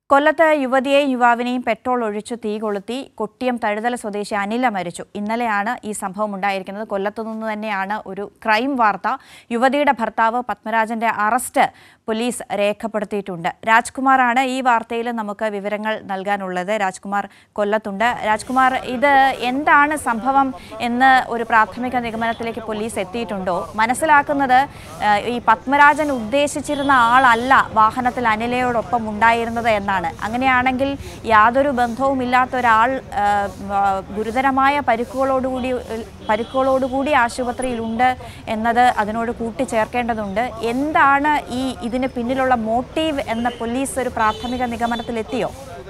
കൊല്ലത്ത് യുവതിയെയും യുവാവിനെയും പെട്രോൾ ഒഴിച്ചു തീ കൊളുത്തി കൊട്ടിയം തഴുതല സ്വദേശി അനില മരിച്ചു. ഇന്നലെയാണ് ഈ സംഭവം ഉണ്ടായിരിക്കുന്നത്. കൊല്ലത്തു നിന്ന് തന്നെയാണ് ഒരു ക്രൈം വാർത്ത. യുവതിയുടെ ഭർത്താവ് പത്മരാജന്റെ അറസ്റ്റ് പോലീസ് രേഖപ്പെടുത്തിയിട്ടുണ്ട്. രാജ്കുമാറാണ് ഈ വാർത്തയിൽ നമുക്ക് വിവരങ്ങൾ നൽകാനുള്ളത്. രാജ്കുമാർ കൊല്ലത്തുണ്ട്. രാജ്കുമാർ, ഇത് എന്താണ് സംഭവം എന്ന് ഒരു പ്രാഥമിക നിഗമനത്തിലേക്ക് പോലീസ് എത്തിയിട്ടുണ്ടോ? മനസ്സിലാക്കുന്നത് ഈ പത്മരാജൻ ഉദ്ദേശിച്ചിരുന്ന ആളല്ല വാഹനത്തിൽ അനിലയോടൊപ്പം ഉണ്ടായിരുന്നത് എന്നാണ്. അങ്ങനെയാണെങ്കിൽ യാതൊരു ബന്ധവുമില്ലാത്ത ഒരാൾ ഗുരുതരമായ പരിക്കുകളോടുകൂടി ആശുപത്രിയിലുണ്ട് എന്നത് അതിനോട് കൂട്ടിച്ചേർക്കേണ്ടതുണ്ട്. എന്താണ് ഇതിന് പിന്നിലുള്ള മോട്ടീവ് എന്ന പോലീസ് ഒരു പ്രാഥമിക നിഗമനത്തിലെത്തിയോ?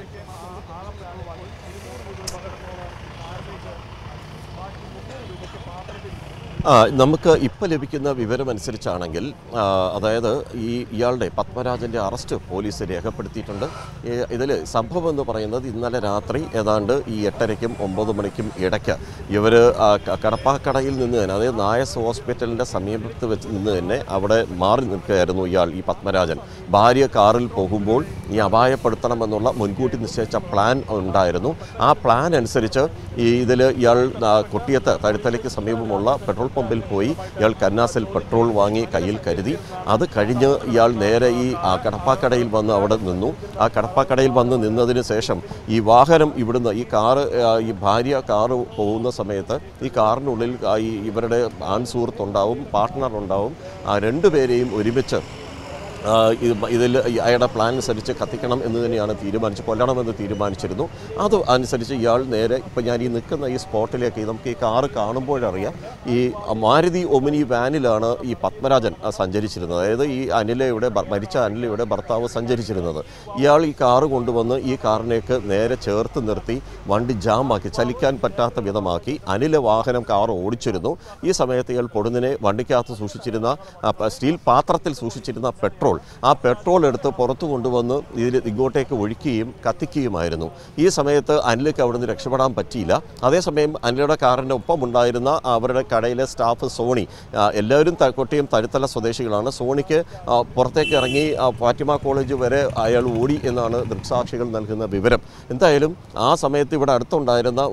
നമുക്ക് ഇപ്പോൾ ലഭിക്കുന്ന വിവരമനുസരിച്ചാണെങ്കിൽ അതായത് ഇയാളുടെ പത്മരാജൻ്റെ അറസ്റ്റ് പോലീസ് രേഖപ്പെടുത്തിയിട്ടുണ്ട്. ഇതിൽ സംഭവം എന്ന് പറയുന്നത് ഇന്നലെ രാത്രി ഏതാണ്ട് ഈ 8:30-ക്കും 9 മണിക്കും ഇടയ്ക്ക് ഇവർ കടപ്പാക്കടയിൽ നിന്ന് തന്നെ, അതായത് നായസ് ഹോസ്പിറ്റലിൻ്റെ സമീപത്ത് വെച്ച് നിന്ന് തന്നെ അവിടെ മാറി നിൽക്കുകയായിരുന്നു ഈ പത്മരാജൻ. ഭാര്യ കാറിൽ പോകുമ്പോൾ ഈ അപായപ്പെടുത്തണമെന്നുള്ള മുൻകൂട്ടി നിശ്ചയിച്ച പ്ലാൻ ഉണ്ടായിരുന്നു. ആ പ്ലാൻ അനുസരിച്ച് ഇയാൾ കൊട്ടിയത്ത് തഴുത്തലയ്ക്ക് സമീപമുള്ള പെട്രോൾ പമ്പിൽ പോയി ഇയാൾ കന്നാസിൽ പെട്രോൾ വാങ്ങി കയ്യിൽ കരുതി. അത് കഴിഞ്ഞ് ഇയാൾ നേരെ കടപ്പാക്കടയിൽ വന്ന് അവിടെ നിന്നു. ആ കടപ്പാക്കടയിൽ വന്ന് നിന്നതിന് ശേഷം ഈ വാഹനം ഇവിടുന്ന് ഈ ഭാര്യ കാറ് പോകുന്ന സമയത്ത് ഈ കാറിനുള്ളിൽ ഇവരുടെ ആൺ സുഹൃത്തുണ്ടാവും, പാർട്ട്ണർ ഉണ്ടാവും. ആ രണ്ടുപേരെയും ഒരുമിച്ച് അയാളുടെ പ്ലാൻ അനുസരിച്ച് കത്തിക്കണം എന്ന് തന്നെയാണ് കൊല്ലണമെന്ന് തീരുമാനിച്ചിരുന്നു. അത് അനുസരിച്ച് ഇയാൾ നേരെ ഇപ്പം ഞാൻ നിൽക്കുന്ന ഈ സ്പോട്ടിലേക്ക് നമുക്ക് ഈ കാറ് കാണുമ്പോഴറിയാം, ഈ മാരുതി ഒമിനി വാനിലാണ് ഈ പത്മരാജൻ സഞ്ചരിച്ചിരുന്നത്. അതായത് മരിച്ച അനിലയുടെ ഭർത്താവ് സഞ്ചരിച്ചിരുന്നത്. ഇയാൾ ഈ കാറ് കൊണ്ടുവന്ന് ഈ കാറിനേക്ക് നേരെ ചേർത്ത് നിർത്തി വണ്ടി ജാമാക്കി, ചലിക്കാൻ പറ്റാത്ത വിധമാക്കി വാഹനം കാർ ഓടിച്ചിരുന്നു. ഈ സമയത്ത് ഇയാൾ പൊടുന്നിനെ വണ്ടിക്കകത്ത് സൂക്ഷിച്ചിരുന്ന സ്റ്റീൽ പാത്രത്തിൽ സൂക്ഷിച്ചിരുന്ന ആ പെട്രോൾ എടുത്ത് പുറത്തു കൊണ്ടുവന്ന് ഇങ്ങോട്ടേക്ക് ഒഴിക്കുകയും കത്തിക്കുകയുമായിരുന്നു. ഈ സമയത്ത് അനിലയ്ക്ക് അവിടെ നിന്ന് രക്ഷപ്പെടാൻ പറ്റിയില്ല. അതേസമയം അനിലയുടെ കാറിൻ്റെ ഒപ്പം ഉണ്ടായിരുന്ന അവരുടെ കടയിലെ സ്റ്റാഫ് സോണി, എല്ലാവരും കൊട്ടിയം തഴുത്തല സ്വദേശികളാണ്. സോണിക്ക് പുറത്തേക്ക് ഇറങ്ങി ഫാത്തിമ കോളേജ് വരെ അയാൾ ഓടി എന്നാണ് ദൃക്സാക്ഷികൾ നൽകുന്ന വിവരം. എന്തായാലും ആ സമയത്ത് ഇവിടെ അടുത്തുണ്ടായിരുന്ന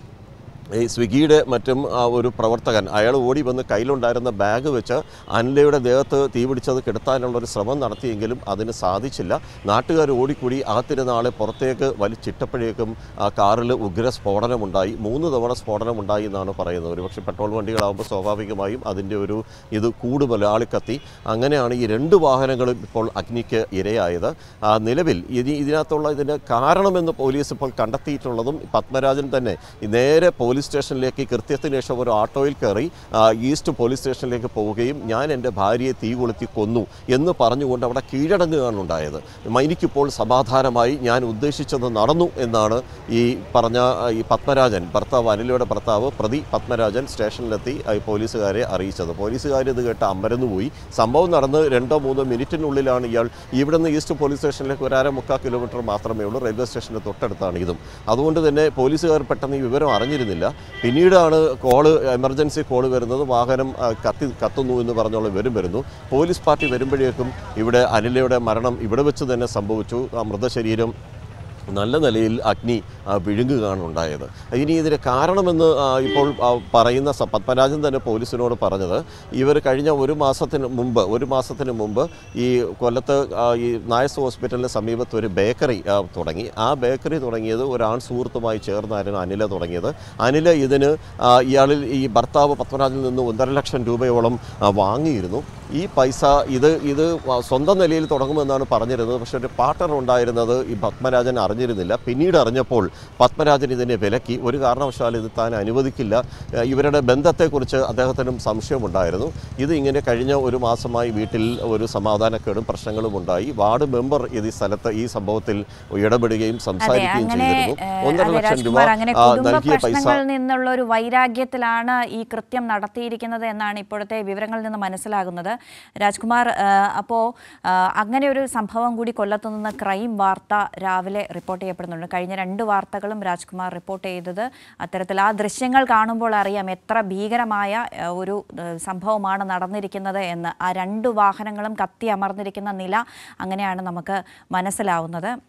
ഈ സ്വിഗ്ഗിയുടെ മറ്റും ഒരു പ്രവർത്തകൻ അയാൾ ഓടി വന്ന് കയ്യിലുണ്ടായിരുന്ന ബാഗ് വെച്ച് അനിലയുടെ ദേഹത്ത് തീ പിടിച്ചത് കെടുത്താനുള്ളൊരു ശ്രമം നടത്തിയെങ്കിലും അതിന് സാധിച്ചില്ല. നാട്ടുകാർ ഓടിക്കൂടി അകത്തിരുന്ന ആളെ പുറത്തേക്ക് വലിച്ചിട്ടപ്പോഴേക്കും ആ കാറിൽ ഉഗ്ര സ്ഫോടനമുണ്ടായി. 3 തവണ സ്ഫോടനമുണ്ടായി എന്നാണ് പറയുന്നത്. ഒരുപക്ഷെ പെട്രോൾ വണ്ടികളാകുമ്പോൾ സ്വാഭാവികമായും അതിൻ്റെ ഇത് കൂടുതൽ ആളിക്കത്തി. അങ്ങനെയാണ് ഈ 2 വാഹനങ്ങളും ഇപ്പോൾ അഗ്നിക്ക് ഇരയായത്. നിലവിൽ ഇതിൻ്റെ കാരണമെന്ന് പോലീസ് ഇപ്പോൾ കണ്ടെത്തിയിട്ടുള്ളതും പത്മരാജൻ തന്നെ നേരെ പോലീസ് സ്റ്റേഷനിലേക്ക് കൃത്യത്തിന് ശേഷം ഒരു ഓട്ടോയിൽ കയറി ഈസ്റ്റ് പോലീസ് സ്റ്റേഷനിലേക്ക് പോവുകയും ഞാൻ എൻ്റെ ഭാര്യയെ തീ കൊളുത്തി കൊന്നു എന്ന് പറഞ്ഞുകൊണ്ട് അവിടെ കീഴടങ്ങുകയാണ് ഉണ്ടായത്. എനിക്കിപ്പോൾ സമാധാനമായി, ഞാൻ ഉദ്ദേശിച്ചത് നടന്നു എന്നാണ് ഈ പത്മരാജൻ അനിലയുടെ ഭർത്താവ് പ്രതി പത്മരാജൻ സ്റ്റേഷനിലെത്തി പോലീസുകാരെ അറിയിച്ചത്. പോലീസുകാർ ഇത് കേട്ട് അമ്പരന്നുപോയി. സംഭവം നടന്ന് 2-3 മിനിറ്റിനുള്ളിലാണ് ഇയാൾ ഇവിടുന്ന് ഈസ്റ്റ് പോലീസ് സ്റ്റേഷനിലേക്ക് 1.25 കിലോമീറ്റർ മാത്രമേ ഉള്ളൂ. റെയിൽവേ സ്റ്റേഷൻ്റെ തൊട്ടടുത്താണ് ഇതും. അതുകൊണ്ട് തന്നെ പോലീസുകാർ പെട്ടെന്ന് ഈ വിവരം അറിഞ്ഞിരുന്നില്ല. പിന്നീടാണ് എമർജൻസി കോള് വരുന്നത്. വാഹനം കത്തുന്നു എന്ന് പറഞ്ഞുള്ള വിവരം വരുന്നു. പോലീസ് പാർട്ടി വരുമ്പോഴേക്കും ഇവിടെ അനിലയുടെ മരണം ഇവിടെ വെച്ച് തന്നെ സംഭവിച്ചു. ആ മൃതശരീരം നല്ല നിലയിൽ അഗ്നി വിഴുങ്ങുകയാണ് ഉണ്ടായത്. ഇനി ഇതിന് കാരണമെന്ന് ഇപ്പോൾ പറയുന്ന പത്മരാജൻ തന്നെ പോലീസിനോട് പറഞ്ഞത്, ഇവർ കഴിഞ്ഞ ഒരു മാസത്തിന് മുമ്പ് ഈ കൊല്ലത്ത് ഈ നായസ് ഹോസ്പിറ്റലിന് സമീപത്ത് ഒരു ബേക്കറി തുടങ്ങി. ആ ബേക്കറി തുടങ്ങിയത് ഒരു ആൺ സുഹൃത്തുമായി ചേർന്നായിരുന്നു അനില തുടങ്ങിയത്. അനില ഇതിന് ഈ ഭർത്താവ് പത്മരാജനിൽ നിന്ന് 1.5 ലക്ഷം രൂപയോളം വാങ്ങിയിരുന്നു. ഈ പൈസ ഇത് സ്വന്തം നിലയിൽ തുടങ്ങുമെന്നാണ് പറഞ്ഞിരുന്നത്. പക്ഷേ ഒരു പാർട്ണർ ഉണ്ടായിരുന്നത് ഈ പത്മരാജൻ അറിഞ്ഞിരുന്നില്ല. പിന്നീട് അറിഞ്ഞപ്പോൾ പത്മരാജൻ ഇതിനെ വിലക്കി. ഒരു കാരണവശാലും ഇത് താൻ അനുവദിക്കില്ല. ഇവരുടെ ബന്ധത്തെക്കുറിച്ച് അദ്ദേഹത്തിനും സംശയമുണ്ടായിരുന്നു. ഇത് ഇങ്ങനെ കഴിഞ്ഞ ഒരു മാസമായി വീട്ടിൽ ഒരു സമാധാനക്കേടും പ്രശ്നങ്ങളും ഉണ്ടായി. വാർഡ് മെമ്പർ ഈ സംഭവത്തിൽ ഇടപെടുകയും സംസാരിക്കുകയും ചെയ്തിരുന്നു. 1.5 ലക്ഷം രൂപ നൽകിയ പൈസ നിന്നുള്ള ഒരു വൈരാഗ്യത്തിലാണ് ഈ കൃത്യം നടത്തിയിരിക്കുന്നത് എന്നാണ് ഇപ്പോഴത്തെ വിവരങ്ങളിൽ നിന്ന് മനസ്സിലാകുന്നത്. രാജ്കുമാർ, അപ്പോൾ അങ്ങനെ ഒരു സംഭവം കൂടി കൊല്ലത്തു നിന്ന് ക്രൈം വാർത്ത രാവിലെ റിപ്പോർട്ട് ചെയ്യപ്പെടുന്നുണ്ട്. കഴിഞ്ഞ 2 വാർത്തകളും രാജ്കുമാർ റിപ്പോർട്ട് ചെയ്തത് അത്തരത്തിൽ ആ ദൃശ്യങ്ങൾ കാണുമ്പോൾ അറിയാം എത്ര ഭീകരമായ ഒരു സംഭവമാണ് നടന്നിരിക്കുന്നത് എന്ന്. ആ 2 വാഹനങ്ങളും കത്തി അമർന്നിരിക്കുന്ന നില അങ്ങനെയാണ് നമുക്ക് മനസ്സിലാവുന്നത്.